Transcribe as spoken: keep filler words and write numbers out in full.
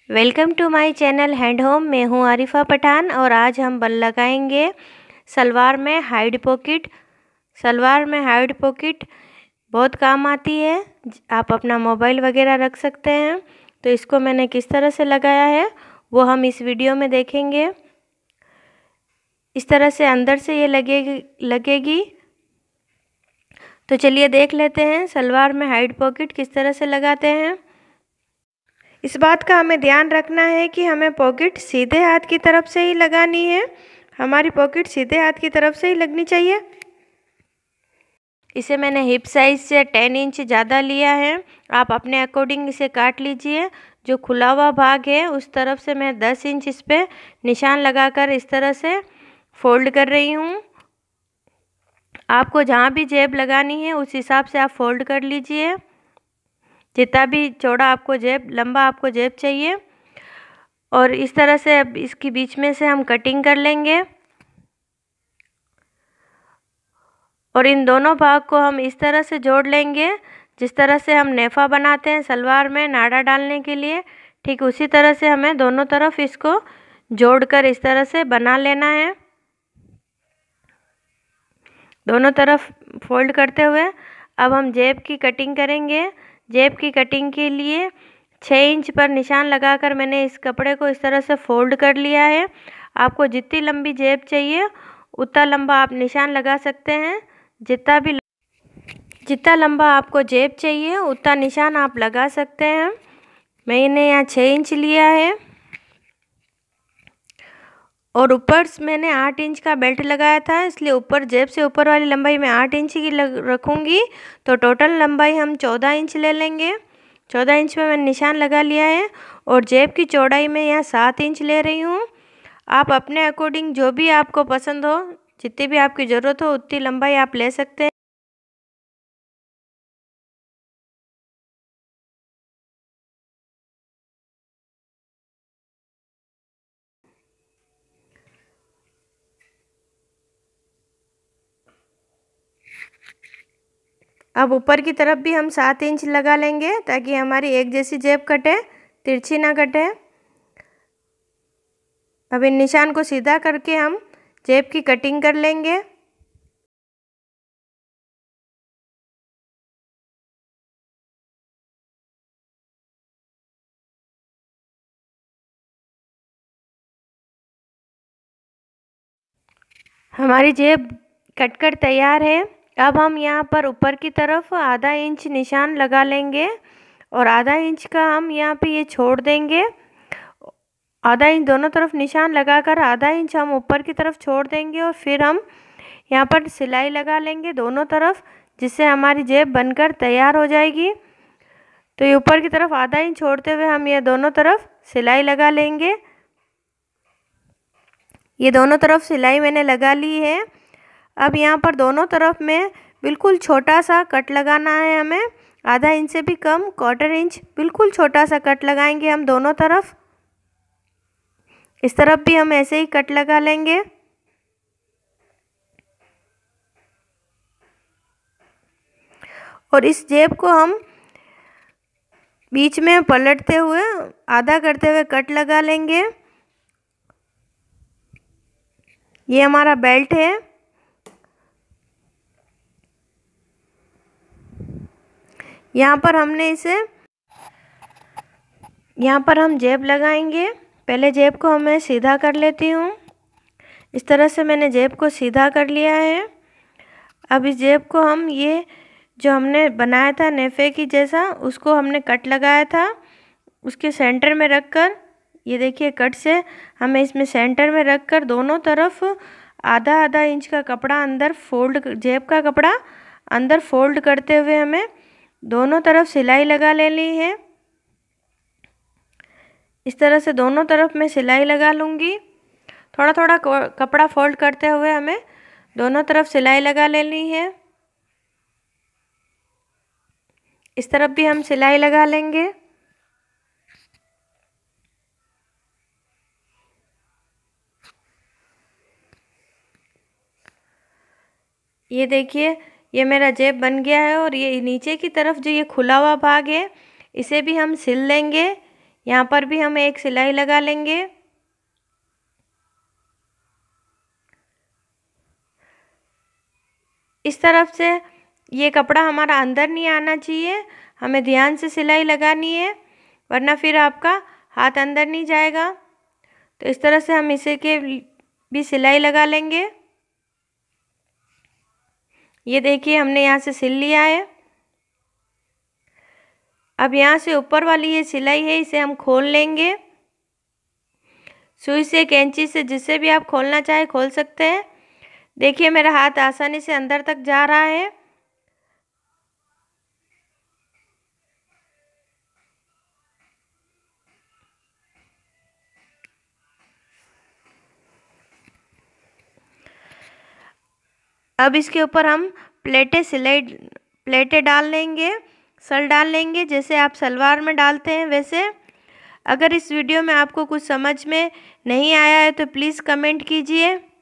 Welcome to my channel hand home. मैं हूँ आरिफा पठान और आज हम बन लगाएंगे सलवार में हाइड पॉकेट। सलवार में हाइड पॉकेट बहुत काम आती है। आप अपना मोबाइल वगैरह रख सकते हैं। तो इसको मैंने किस तरह से लगाया है वो हम इस वीडियो में देखेंगे। इस तरह से अंदर से ये लगेगी लगेगी तो चलिए देख लेते हैं सलवार में हाइड पॉकेट किस तरह से लगाते हैं। इस बात का हमें ध्यान रखना है कि हमें पॉकेट सीधे हाथ की तरफ से ही लगानी है। हमारी पॉकेट सीधे हाथ की तरफ से ही लगनी चाहिए। इसे मैंने हिप साइज से टेन इंच ज़्यादा लिया है। आप अपने अकॉर्डिंग इसे काट लीजिए। जो खुला हुआ भाग है उस तरफ से मैं दस इंच इस पर निशान लगाकर इस तरह से फोल्ड कर रही हूँ। आपको जहाँ भी जेब लगानी है उस हिसाब से आप फोल्ड कर लीजिए। जितना भी चौड़ा आपको जेब लंबा आपको जेब चाहिए। और इस तरह से अब इसके बीच में से हम कटिंग कर लेंगे और इन दोनों भाग को हम इस तरह से जोड़ लेंगे जिस तरह से हम नेफा बनाते हैं सलवार में नाड़ा डालने के लिए। ठीक उसी तरह से हमें दोनों तरफ इसको जोड़कर इस तरह से बना लेना है। दोनों तरफ फोल्ड करते हुए अब हम जेब की कटिंग करेंगे। जेब की कटिंग के लिए छः इंच पर निशान लगाकर मैंने इस कपड़े को इस तरह से फोल्ड कर लिया है। आपको जितनी लंबी जेब चाहिए उतना लंबा आप निशान लगा सकते हैं। जितना भी जितना लंबा आपको जेब चाहिए उतना निशान आप लगा सकते हैं। मैंने यहाँ छः इंच लिया है और ऊपर मैंने आठ इंच का बेल्ट लगाया था, इसलिए ऊपर जेब से ऊपर वाली लंबाई मैं आठ इंच की रखूँगी। तो टोटल लंबाई हम चौदह इंच ले लेंगे। चौदह इंच में मैंने निशान लगा लिया है और जेब की चौड़ाई में यहाँ सात इंच ले रही हूँ। आप अपने अकॉर्डिंग जो भी आपको पसंद हो जितनी भी आपकी ज़रूरत हो उतनी लंबाई आप ले सकते हैं। अब ऊपर की तरफ भी हम सात इंच लगा लेंगे ताकि हमारी एक जैसी जेब कटे, तिरछी ना कटे। अब इन निशान को सीधा करके हम जेब की कटिंग कर लेंगे। हमारी जेब कटकर तैयार है। अब हम यहाँ पर ऊपर की तरफ आधा इंच निशान लगा लेंगे और आधा इंच का हम यहाँ पे ये छोड़ देंगे। आधा इंच दोनों तरफ निशान लगाकर आधा इंच हम ऊपर की तरफ छोड़ देंगे और फिर हम यहाँ पर सिलाई लगा लेंगे दोनों तरफ, जिससे हमारी जेब बनकर तैयार हो जाएगी। तो ये ऊपर की तरफ आधा इंच छोड़ते हुए हम ये दोनों तरफ सिलाई लगा लेंगे। ये दोनों तरफ सिलाई मैंने लगा ली है। अब यहाँ पर दोनों तरफ में बिल्कुल छोटा सा कट लगाना है हमें, आधा इंच से भी कम, क्वार्टर इंच, बिल्कुल छोटा सा कट लगाएंगे हम दोनों तरफ। इस तरफ भी हम ऐसे ही कट लगा लेंगे। और इस जेब को हम बीच में पलटते हुए आधा करते हुए कट लगा लेंगे। ये हमारा बेल्ट है। यहाँ पर हमने इसे यहाँ पर हम जेब लगाएंगे। पहले जेब को मैं सीधा कर लेती हूँ। इस तरह से मैंने जेब को सीधा कर लिया है। अब इस जेब को हम ये जो हमने बनाया था नेफे की जैसा उसको हमने कट लगाया था उसके सेंटर में रखकर, ये देखिए कट से हमें इसमें सेंटर में रखकर दोनों तरफ आधा आधा इंच का कपड़ा अंदर फोल्ड, जेब का कपड़ा अंदर फोल्ड करते हुए हमें दोनों तरफ सिलाई लगा लेनी है। इस तरह से दोनों तरफ मैं सिलाई लगा लूँगी। थोड़ा थोड़ा कपड़ा फोल्ड करते हुए हमें दोनों तरफ सिलाई लगा लेनी है। इस तरफ भी हम सिलाई लगा लेंगे। ये देखिए ये मेरा जेब बन गया है और ये नीचे की तरफ जो ये खुला हुआ भाग है इसे भी हम सिल लेंगे। यहाँ पर भी हम एक सिलाई लगा लेंगे। इस तरफ से ये कपड़ा हमारा अंदर नहीं आना चाहिए, हमें ध्यान से सिलाई लगानी है, वरना फिर आपका हाथ अंदर नहीं जाएगा। तो इस तरह से हम इसे के भी सिलाई लगा लेंगे। ये देखिए हमने यहाँ से सिल लिया है। अब यहाँ से ऊपर वाली ये सिलाई है, इसे हम खोल लेंगे। सुई से, कैंची से, जिससे भी आप खोलना चाहे खोल सकते हैं। देखिए मेरा हाथ आसानी से अंदर तक जा रहा है। अब इसके ऊपर हम प्लेटें सिलाई प्लेटें डाल लेंगे, सल डाल लेंगे, जैसे आप सलवार में डालते हैं वैसे। अगर इस वीडियो में आपको कुछ समझ में नहीं आया है तो प्लीज़ कमेंट कीजिए।